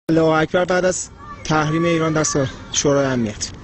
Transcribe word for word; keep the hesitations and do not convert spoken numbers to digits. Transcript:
الله اکبر. بعد از تحریم ایران دست شورای امنیت